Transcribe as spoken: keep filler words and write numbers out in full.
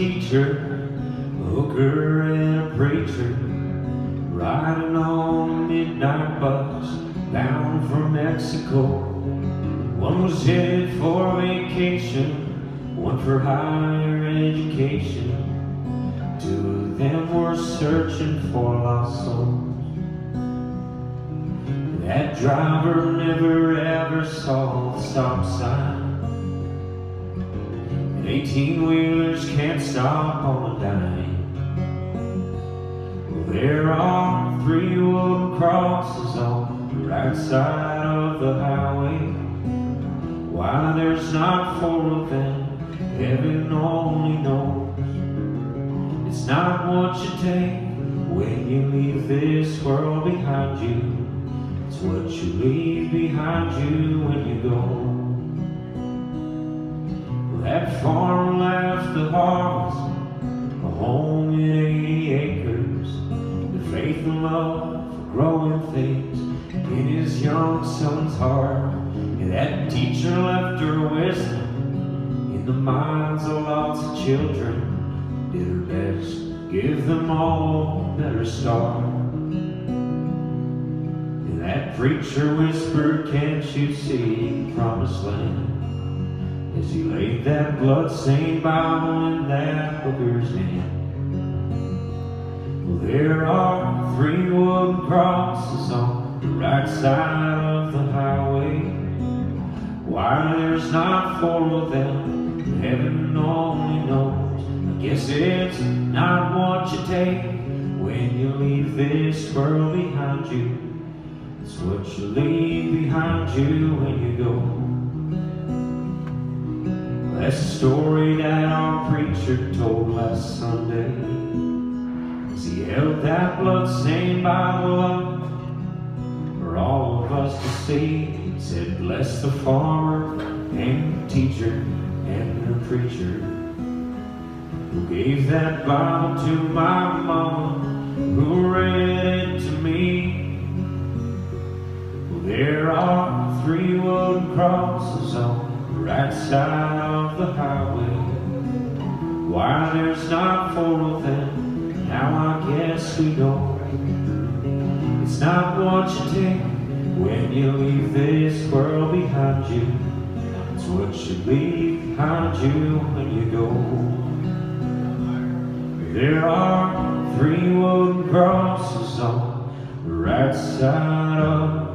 teacher, a hooker and a preacher, riding on a midnight bus bound for Mexico. One was headed for vacation, one for higher education. Two of them were searching for lost souls. That driver never ever saw the stop sign. And eighteen-wheelers can't stop on a dime. Well, there are three wooden crosses on the right side of the highway. Why there's not four of them, heaven only knows. It's not what you take when you leave this world behind you. It's what you leave behind you when you go. Well, that farm left the harvest, a home in eighty acres, the faith and love for growing things in his young son's heart. And that teacher left her wisdom in the minds of lots of children. Did her best, give them all a better start. And that preacher whispered, can't you see the promised land? As he laid that blood-stained Bible in that hooker's hand. Well, there are three wooden crosses on the right side of the highway. Why there's not four of them, heaven only knows. I guess it's not what you take when you leave this world behind you. It's what you leave behind you when you go. That's the story that our preacher told last Sunday, as he held that blood-stained Bible up for all of us to see. He said, bless the farmer and the teacher and the preacher who gave that Bible to my mama, who read it to me. Well, there are three wooden crosses on the right side of the highway. Why there's not four of them, now I guess we know. It's not what you take when you leave this world behind you. It's what you leave behind you when you go. There are three wooden crosses on the right side of